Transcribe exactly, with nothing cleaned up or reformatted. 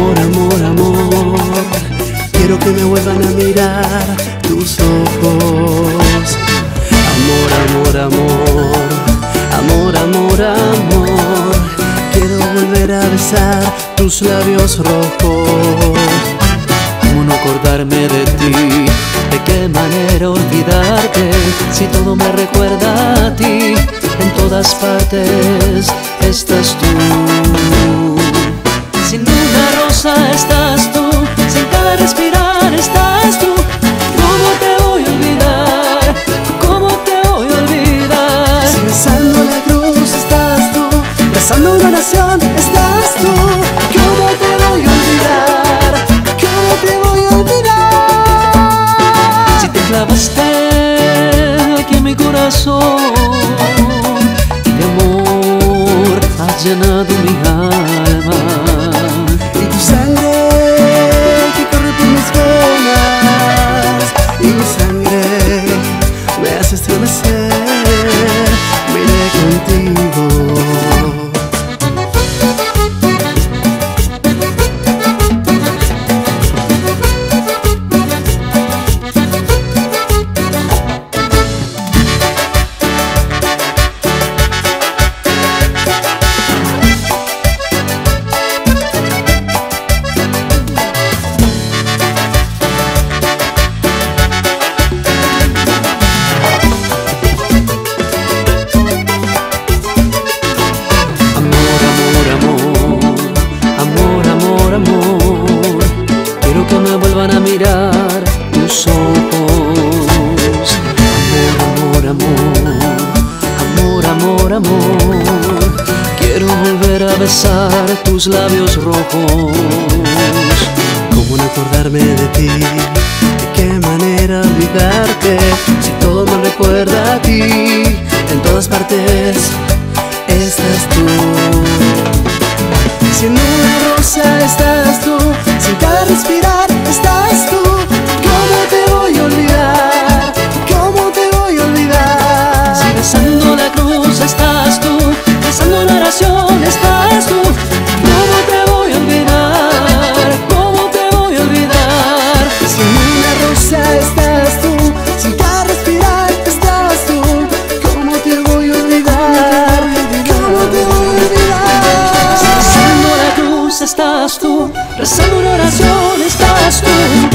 Amor, amor, amor, quiero que me vuelvan a mirar tus ojos. Amor, amor, amor, amor, amor, amor, quiero volver a besar tus labios rojos. ¿Cómo no acordarme de ti? ¿De qué manera olvidarte? Si todo me recuerda a ti, en todas partes estás tú. Sin una rosa estás tú, sin cada respirar estás tú. ¿Cómo te voy a olvidar? ¿Cómo te voy a olvidar? Si besando la cruz estás tú, besando una nación estás tú. ¿Cómo te voy a olvidar? ¿Cómo te voy a olvidar? Si te clavaste aquí en mi corazón, de amor has llenado mi alma. Y tu sangre que corre por mis venas, y mi sangre me hace estremecer. Miré contigo. Quiero que me vuelvan a mirar tus ojos. Amor, amor, amor, amor, amor, amor, quiero volver a besar tus labios rojos. ¿Cómo no acordarme de ti? ¿De qué manera olvidarte? Si todo me recuerda a ti, en todas partes estás tú. Si en una rosa estás tú, sin cada respirar estás tú. ¿Cómo te voy a olvidar? ¿Cómo te voy a olvidar? Si besando la cruz estás tú, besando la oración estás tú. ¿Cómo te voy a olvidar? ¿Cómo te voy a olvidar? Si en una rosa estás tú, sin cada respirar estás tú. ¿Cómo te voy a olvidar? ¿Cómo te voy a olvidar? Si besando la cruz estás tú, rezando una oración estás tú.